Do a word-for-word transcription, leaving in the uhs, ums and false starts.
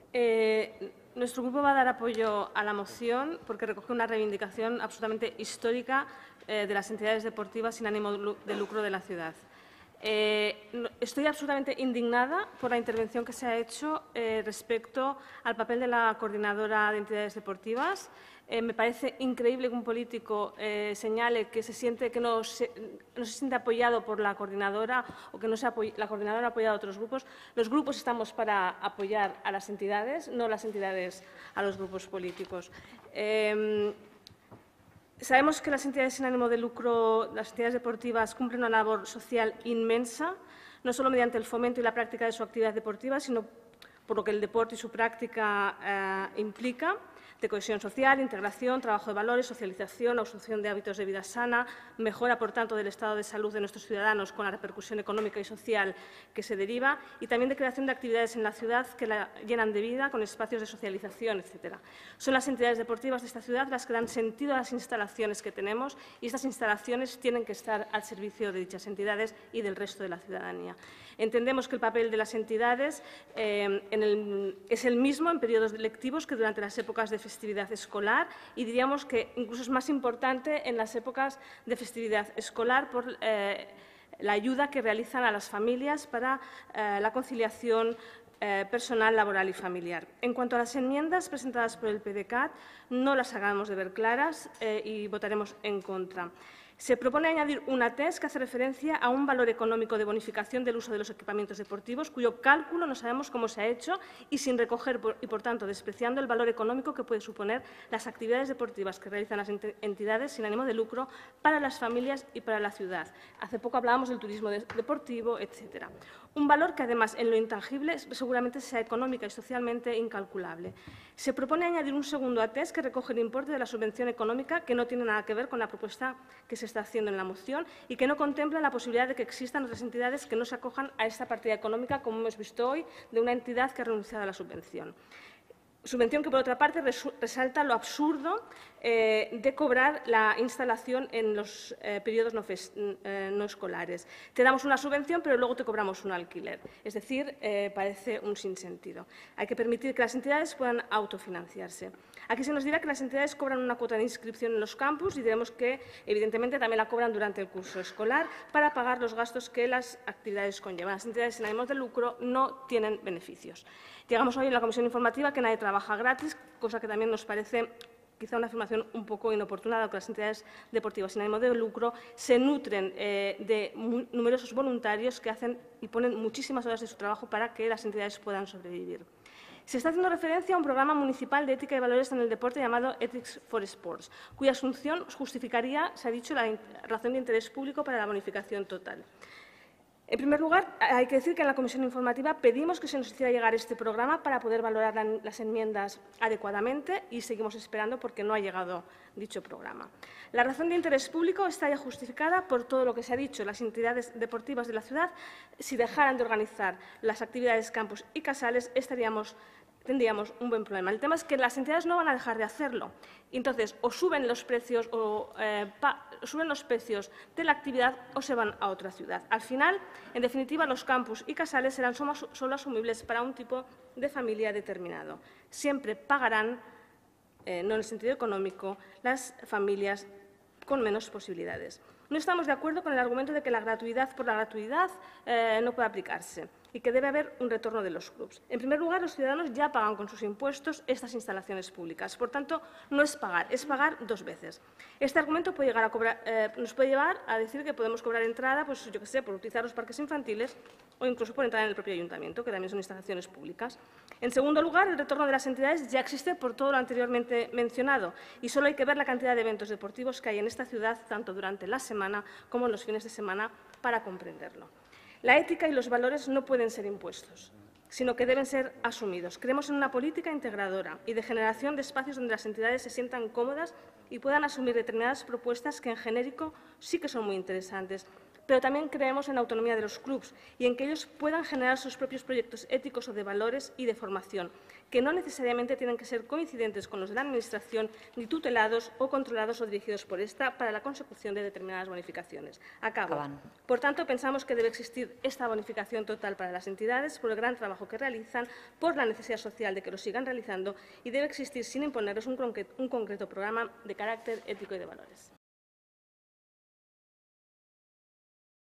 Eh, nuestro grupo va a dar apoyo a la moción porque recoge una reivindicación absolutamente histórica eh, de las entidades deportivas sin ánimo de lucro de la ciudad. Eh, no, estoy absolutamente indignada por la intervención que se ha hecho eh, respecto al papel de la coordinadora de entidades deportivas. Eh, me parece increíble que un político eh, señale que, se siente, que no, se, no se siente apoyado por la coordinadora o que no se apoya, la coordinadora ha apoyado a otros grupos. Los grupos estamos para apoyar a las entidades, no las entidades a los grupos políticos. Eh, Sabemos que las entidades sin ánimo de lucro, las entidades deportivas, cumplen una labor social inmensa, no solo mediante el fomento y la práctica de su actividad deportiva, sino por lo que el deporte y su práctica eh, implica, de cohesión social, integración, trabajo de valores, socialización, obstrucción de hábitos de vida sana, mejora, por tanto, del estado de salud de nuestros ciudadanos con la repercusión económica y social que se deriva, y también de creación de actividades en la ciudad que la llenan de vida, con espacios de socialización, etcétera. Son las entidades deportivas de esta ciudad las que dan sentido a las instalaciones que tenemos, y estas instalaciones tienen que estar al servicio de dichas entidades y del resto de la ciudadanía. Entendemos que el papel de las entidades eh, en el, es el mismo en periodos lectivos que durante las épocas de festividad escolar, y diríamos que incluso es más importante en las épocas de festividad escolar por eh, la ayuda que realizan a las familias para eh, la conciliación eh, personal, laboral y familiar. En cuanto a las enmiendas presentadas por el P D C A T, no las acabamos de ver claras eh, y votaremos en contra. Se propone añadir una T E S que hace referencia a un valor económico de bonificación del uso de los equipamientos deportivos, cuyo cálculo no sabemos cómo se ha hecho y sin recoger y, por tanto, despreciando el valor económico que puede suponer las actividades deportivas que realizan las entidades sin ánimo de lucro para las familias y para la ciudad. Hace poco hablábamos del turismo deportivo, etcétera. Un valor que, además, en lo intangible, seguramente sea económica y socialmente incalculable. Se propone añadir un segundo A T E S que recoge el importe de la subvención económica, que no tiene nada que ver con la propuesta que se está haciendo en la moción y que no contempla la posibilidad de que existan otras entidades que no se acojan a esta partida económica, como hemos visto hoy, de una entidad que ha renunciado a la subvención. Subvención que, por otra parte, resalta lo absurdo eh, de cobrar la instalación en los eh, periodos no, eh, no escolares. Te damos una subvención, pero luego te cobramos un alquiler. Es decir, eh, parece un sinsentido. Hay que permitir que las entidades puedan autofinanciarse. Aquí se nos dirá que las entidades cobran una cuota de inscripción en los campus y diremos que, evidentemente, también la cobran durante el curso escolar para pagar los gastos que las actividades conllevan. Las entidades sin ánimos de lucro no tienen beneficios. Llegamos hoy en la comisión informativa que nadie trabaja gratis, cosa que también nos parece quizá una afirmación un poco inoportuna, dado que las entidades deportivas sin ánimo de lucro se nutren eh, de numerosos voluntarios que hacen y ponen muchísimas horas de su trabajo para que las entidades puedan sobrevivir. Se está haciendo referencia a un programa municipal de ética y valores en el deporte llamado Ethics for Sports, cuya asunción justificaría, se ha dicho, la razón de interés público para la bonificación total. En primer lugar, hay que decir que en la comisión informativa pedimos que se nos hiciera llegar este programa para poder valorar las enmiendas adecuadamente y seguimos esperando porque no ha llegado dicho programa. La razón de interés público está ya justificada por todo lo que se ha dicho. Las entidades deportivas de la ciudad, si dejaran de organizar las actividades campus y casales, estaríamos tendríamos un buen problema. El tema es que las entidades no van a dejar de hacerlo. Entonces, o suben los precios, o, eh, pa, suben los precios de la actividad o se van a otra ciudad. Al final, en definitiva, los campus y casales serán solo asumibles para un tipo de familia determinado. Siempre pagarán, eh, no en el sentido económico, las familias con menos posibilidades. No estamos de acuerdo con el argumento de que la gratuidad por la gratuidad eh, no puede aplicarse y que debe haber un retorno de los clubs. En primer lugar, los ciudadanos ya pagan con sus impuestos estas instalaciones públicas. Por tanto, no es pagar, es pagar dos veces. Este argumento puede llegar a cobrar, eh, nos puede llevar a decir que podemos cobrar entrada, pues yo que sé, por utilizar los parques infantiles o incluso por entrar en el propio ayuntamiento, que también son instalaciones públicas. En segundo lugar, el retorno de las entidades ya existe por todo lo anteriormente mencionado y solo hay que ver la cantidad de eventos deportivos que hay en esta ciudad, tanto durante la semana como en los fines de semana, para comprenderlo. La ética y los valores no pueden ser impuestos, sino que deben ser asumidos. Creemos en una política integradora y de generación de espacios donde las entidades se sientan cómodas y puedan asumir determinadas propuestas que, en genérico, sí que son muy interesantes, pero también creemos en la autonomía de los clubs y en que ellos puedan generar sus propios proyectos éticos o de valores y de formación, que no necesariamente tienen que ser coincidentes con los de la Administración, ni tutelados o controlados o dirigidos por esta para la consecución de determinadas bonificaciones. Acabo. Acaban. Por tanto, pensamos que debe existir esta bonificación total para las entidades por el gran trabajo que realizan, por la necesidad social de que lo sigan realizando y debe existir sin imponerles un concreto, un concreto programa de carácter ético y de valores.